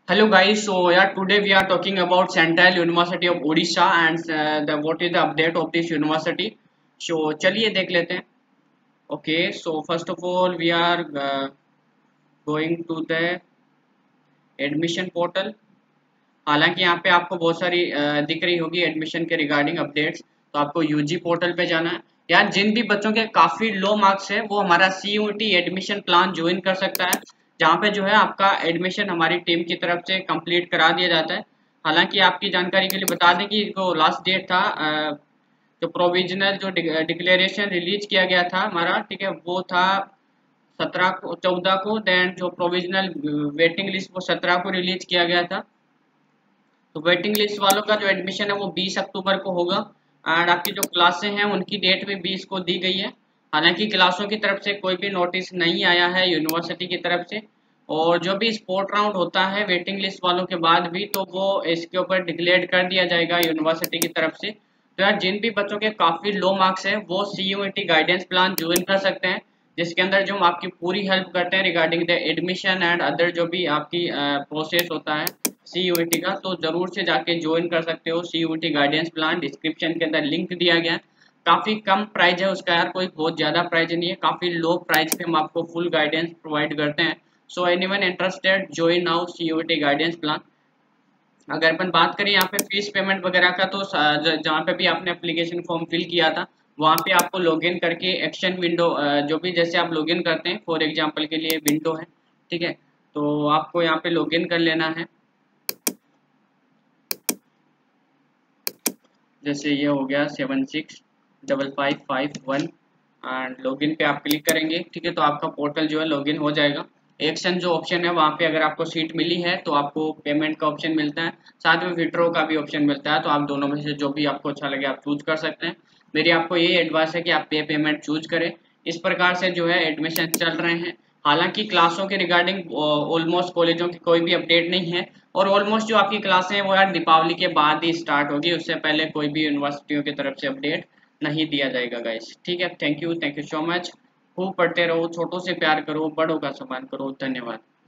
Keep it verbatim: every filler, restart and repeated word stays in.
Hello guys, so yeah, today we are talking about Central University of Odisha and uh, the what is the update of this university. So चलिए देख लेते हैं. Okay, so first of all we are uh, going to the admission portal. हालांकि यहाँ पे आपको बहुत सारी uh, दिख रही होगी एडमिशन के रिगार्डिंग अपडेट्स. तो आपको यूजी पोर्टल पे जाना है. यार जिन भी बच्चों के काफी लो मार्क्स है वो हमारा सीयूटी एडमिशन प्लान ज्वाइन कर सकता है, जहाँ पे जो है आपका एडमिशन हमारी टीम की तरफ से कंप्लीट करा दिया जाता है. हालांकि आपकी जानकारी के लिए बता दें कि जो लास्ट डेट था, अ, जो प्रोविजनल जो डिक्लेरेशन रिलीज किया गया था हमारा, ठीक है, वो था सत्रह को, चौदह को. देन जो प्रोविजनल वेटिंग लिस्ट वो सत्रह को रिलीज किया गया था. तो वेटिंग लिस्ट वालों का जो एडमिशन है वो बीस अक्टूबर को होगा. एंड आपकी जो क्लासें हैं उनकी डेट भी बीस को दी गई है. हालांकि क्लासों की तरफ से कोई भी नोटिस नहीं आया है यूनिवर्सिटी की तरफ से. और जो भी स्पोर्ट राउंड होता है वेटिंग लिस्ट वालों के बाद भी, तो वो इसके ऊपर डिक्लेयर कर दिया जाएगा यूनिवर्सिटी की तरफ से. तो यार जिन भी बच्चों के काफ़ी लो मार्क्स है वो C U E T guidance plan join कर सकते हैं, जिसके अंदर जो हम आपकी पूरी हेल्प करते हैं regarding the admission and other जो भी आपकी प्रोसेस होता है सी यू ई टी का. तो जरूर से जाके ज्वाइन कर सकते हो. C U E T guidance plan description के अंदर लिंक दिया गया है. काफ़ी कम प्राइस है उसका यार, कोई बहुत ज़्यादा प्राइस नहीं है, काफ़ी लो प्राइस पे हम आपको फुल गाइडेंस प्रोवाइड करते हैं. So anyone interested join now C U E T guidance plan. अगर अपन बात करें यहाँ पे फीस पेमेंट वगैरह का, तो जहाँ पे भी आपने एप्लीकेशन फॉर्म फिल किया था वहाँ पे आपको लॉगिन करके एक्शन विंडो, जो भी जैसे आप लॉगिन करते हैं, फॉर एग्जांपल के लिए विंडो है, ठीक है, तो आपको यहाँ पे लॉगिन कर लेना है. जैसे ये हो गया seven six double five five one and login पे आप क्लिक करेंगे, ठीक है, तो आपका पोर्टल जो है लॉगिन हो जाएगा. एक्शन जो ऑप्शन है वहाँ पे अगर आपको सीट मिली है तो आपको पेमेंट का ऑप्शन मिलता है, साथ में विड्रॉ का भी ऑप्शन मिलता है. तो आप दोनों में से जो भी आपको अच्छा लगे आप चूज कर सकते हैं. मेरी आपको यही एडवाइस है कि आप पे पेमेंट चूज करें. इस प्रकार से जो है एडमिशन चल रहे हैं. हालांकि क्लासों के रिगार्डिंग ऑलमोस्ट कॉलेजों की कोई भी अपडेट नहीं है, और ऑलमोस्ट जो आपकी क्लासें हैं वो यार दीपावली के बाद ही स्टार्ट होगी, उससे पहले कोई भी यूनिवर्सिटियों की तरफ से अपडेट नहीं दिया जाएगा गाइस. ठीक है, thank you thank you so much. खूब पढ़ते रहो, छोटों से प्यार करो, बड़ों का सम्मान करो. धन्यवाद.